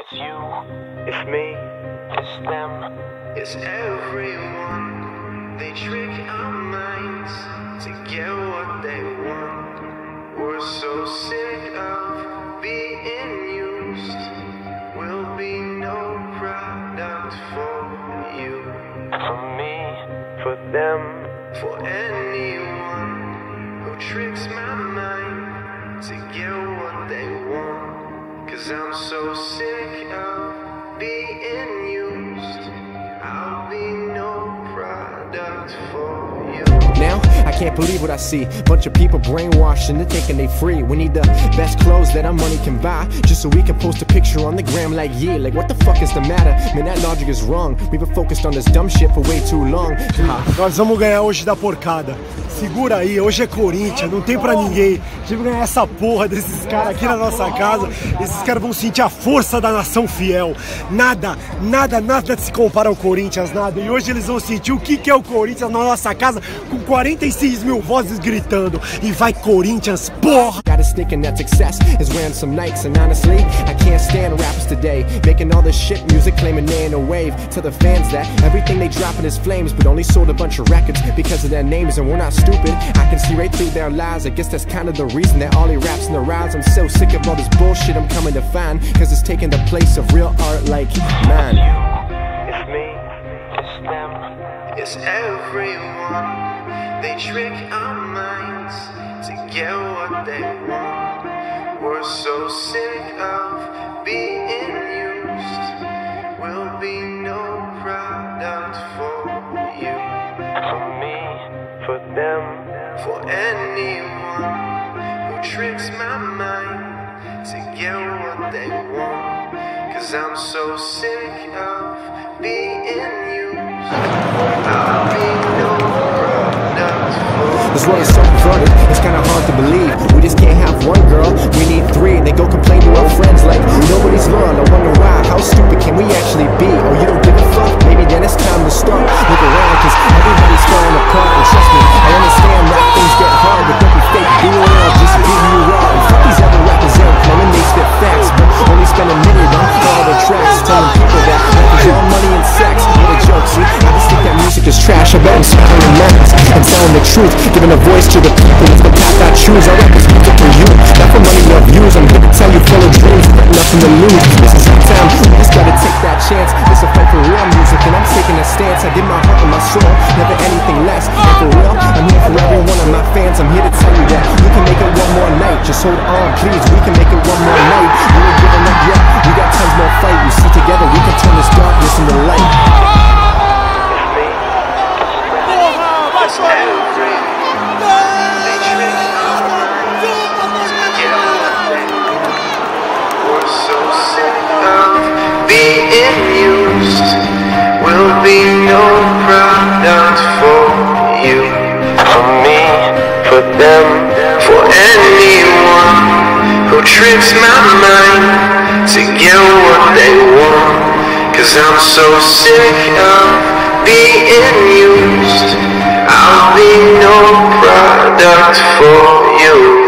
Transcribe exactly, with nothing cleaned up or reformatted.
It's you, it's me, it's them, it's everyone. They trick our minds to get what they want. We're so sick of being used. We'll be no product for you. For me, for them, for anyone who tricks my mind to get what they want. Cause I'm so sick of being used. I'll be no product for you. Now, I can't believe what I see. Bunch of people brainwashed into thinking they free. We need the best clothes that our money can buy, just so we can post a picture on the gram like, yeah, like what the fuck is the matter? Man, that logic is wrong. We've been focused on this dumb shit for way too long. Nós vamos ganhar hoje da porcada. Segura aí, hoje é Corinthians, não tem pra ninguém. A gente vai ganhar essa porra desses caras aqui na nossa casa. Esses caras vão sentir a força da nação fiel. Nada, nada, nada se compara ao Corinthians, nada. E hoje eles vão sentir o que que é o Corinthians na nossa casa, com quarenta e seis mil vozes gritando. E vai Corinthians, porra! Got us thinking that success is wearing some Nikes, and honestly, I can't stand rappers today, making all this shit music, claiming they in a wave. Tell the fans that everything they dropping is flames, but only sold a bunch of records because of their names, and we're not stupid. I can see right through their lies. I guess that's kind of the reason that all he raps in the rise. I'm so sick of all this bullshit I'm coming to find, cause it's taking the place of real art like mine. It's me, it's them, it's everyone. They trick our minds to get what they want. We're so sick of being used. We'll be no product for you. For me, for them, for anyone who tricks my mind to get what they want. Cause I'm so sick of being used. I'll be no product for you. This world is so perverted, it's kinda hard to believe. We just can't have one girl, we need three. And they go complain to our friends like nobody's loyal. I wonder why, how stupid can we actually be? Oh, you don't give a fuck? Maybe then it's time to start. Look around, cause everybody's falling apart. And trust me, I understand that things get hard, but don't be fake, be real, just be who you are. And fuck these other rappers out, claiming they spit facts, but only spend a minute on all the tracks, telling people that life is all money and sex. What a joke, see, I just think that music is trash. I bet I'm smiling in moments and telling the truth, giving a voice to the people. It's the path I choose, I rap this music for you, not for money or views. I'm here to tell you full of dreams, but nothing to lose. This is our time, we just gotta take that chance. It's a fight for real music, and I'm taking a stance. I give my heart and my soul, never anything less. And for real, I'm here for every one of my fans. I'm here to tell you that we can make it one more night. Just hold on, please, we can make it one more night. We ain't giving up yet, we got tons more fight. We see together, we can turn this darkness into light. It's me, it's everyone. They trick our minds to get what they want. We're so sick of being used. We'll be no product for you. For me, for them, for anyone who tricks my mind to get what they want. Cause I'm so sick of being used. I'll be no product for you.